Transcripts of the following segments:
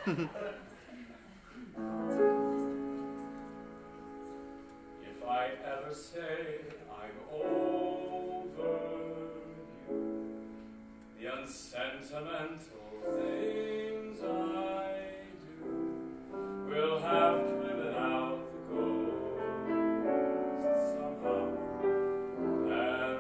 If I ever say I'm over you, the unsentimental things I do will have driven out the ghost somehow and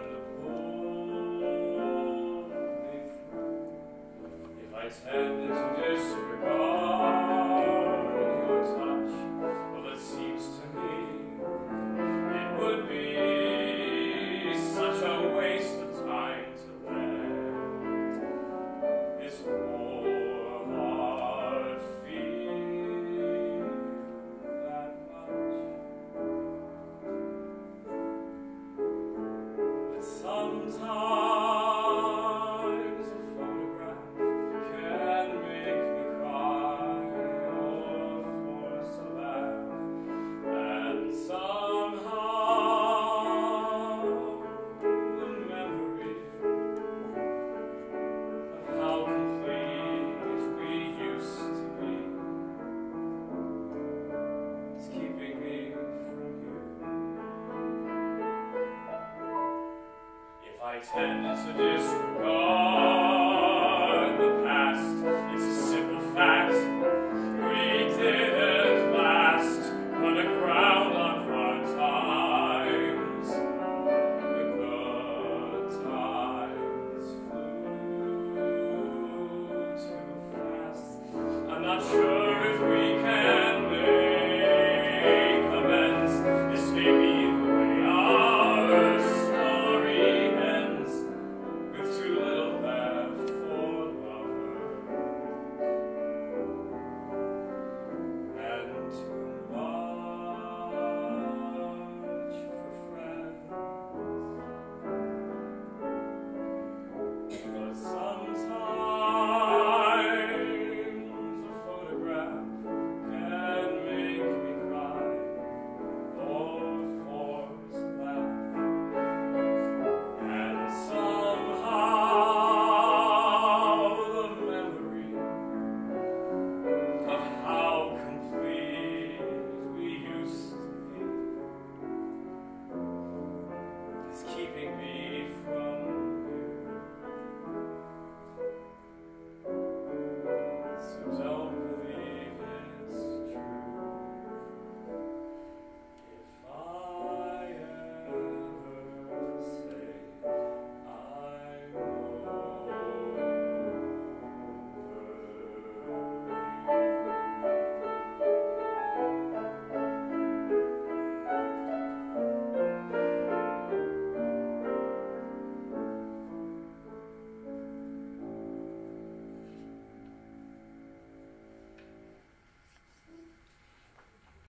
pulled me through. If I tend to disregard your touch, well, it seems to me it would be such a waste of time to let this poor heart feel that much. But sometimes a photograph can make me cry or force a laugh, and somehow the memory of how complete we used to be is keeping me from you. If I tend to disregard